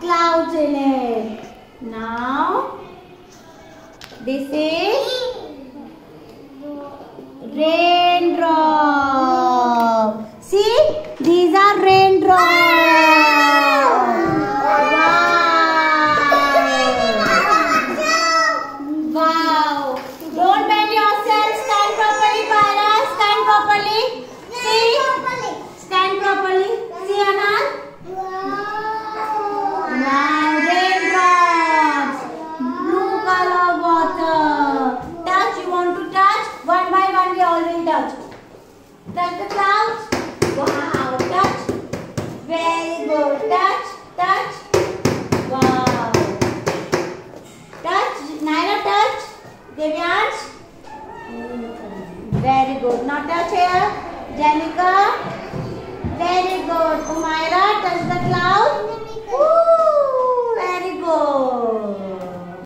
clouds in it. Now this is raindrop. See, these are raindrops. Wow! Don't bend yourself. Stand properly, Pyra. Stand properly. See? Stand properly. See, Anand? Wow! Raindrops. Blue color water. Touch. You want to touch? One by one we all will touch. Touch the clouds. Wow! Touch. Very good. Touch. Touch. Wow! Touch. Naira, touch. Devyansh. Very good. Now touch here. Janika. Very good. Umaira.